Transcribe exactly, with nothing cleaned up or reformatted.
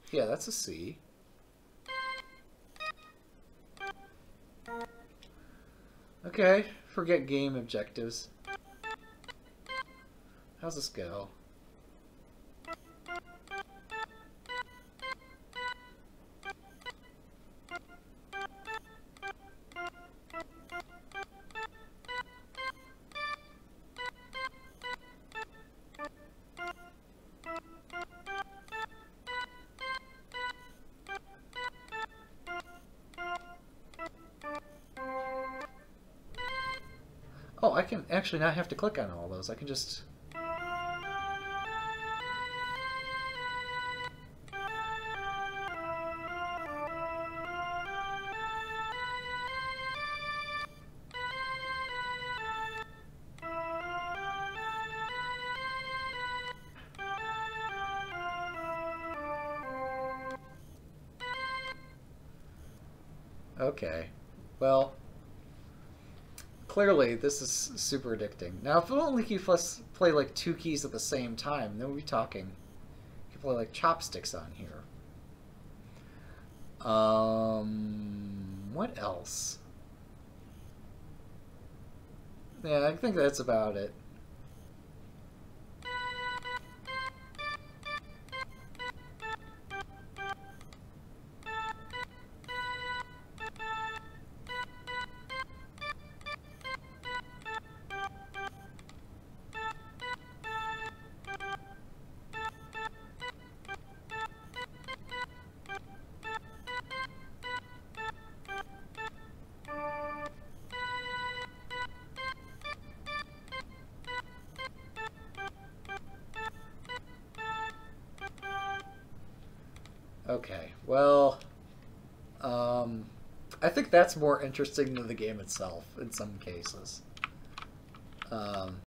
Yeah, that's a C. Okay, forget game objectives. How's this go? Oh, I can actually not have to click on all those. I can just... Okay. Well, clearly this is super addicting. Now, if it only keep us play like two keys at the same time, then we'd be talking. You can play like chopsticks on here. Um, what else? Yeah, I think that's about it. Okay, well, um, I think that's more interesting than the game itself in some cases. Um,